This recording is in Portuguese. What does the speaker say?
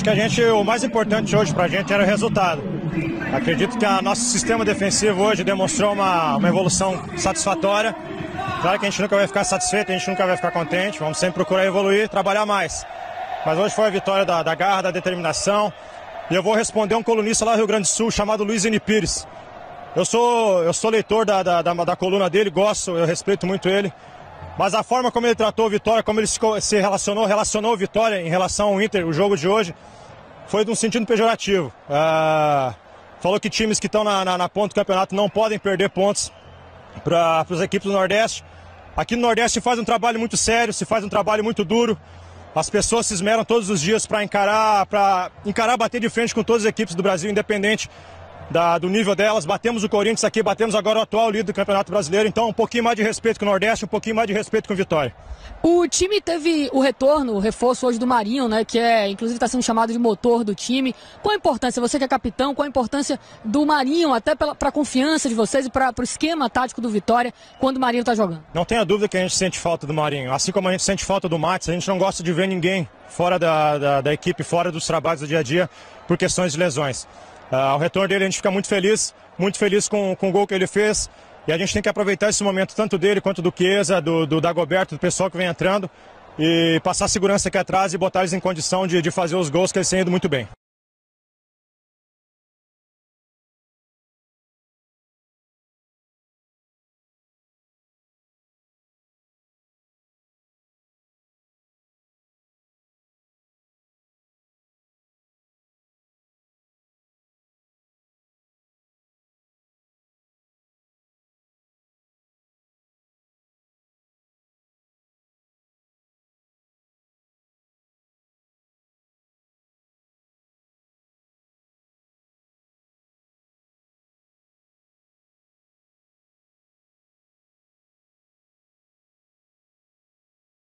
Acho que o mais importante hoje pra gente era o resultado. Acredito que o nosso sistema defensivo hoje demonstrou uma evolução satisfatória. Claro que a gente nunca vai ficar satisfeito, a gente nunca vai ficar contente, vamos sempre procurar evoluir, trabalhar mais. Mas hoje foi a vitória da garra, da determinação. E eu vou responder um colunista lá do Rio Grande do Sul chamado Luiz N. Pires. Eu sou leitor da coluna dele, gosto, eu respeito muito ele. Mas a forma como ele tratou o Vitória, como ele se relacionou o Vitória em relação ao Inter, o jogo de hoje, foi de um sentido pejorativo. Falou que times que estão na ponta do campeonato não podem perder pontos para as equipes do Nordeste. Aqui no Nordeste se faz um trabalho muito sério, se faz um trabalho muito duro. As pessoas se esmeram todos os dias para encarar, bater de frente com todas as equipes do Brasil, independente do nível delas. Batemos o Corinthians aqui, batemos agora o atual líder do Campeonato Brasileiro. Então um pouquinho mais de respeito com o Nordeste, um pouquinho mais de respeito com o Vitória. O time teve o reforço hoje do Marinho, né, que inclusive está sendo chamado de motor do time. Qual a importância, você que é capitão, qual a importância do Marinho, até para a confiança de vocês e para o esquema tático do Vitória quando o Marinho está jogando? Não tenha dúvida que a gente sente falta do Marinho. Assim como a gente sente falta do Matos, a gente não gosta de ver ninguém fora da equipe, fora dos trabalhos do dia a dia, por questões de lesões. Ao retorno dele a gente fica muito feliz com o gol que ele fez. E a gente tem que aproveitar esse momento, tanto dele quanto do Chiesa, do Dagoberto, do pessoal que vem entrando, e passar segurança aqui atrás e botar eles em condição de fazer os gols que eles têm ido muito bem.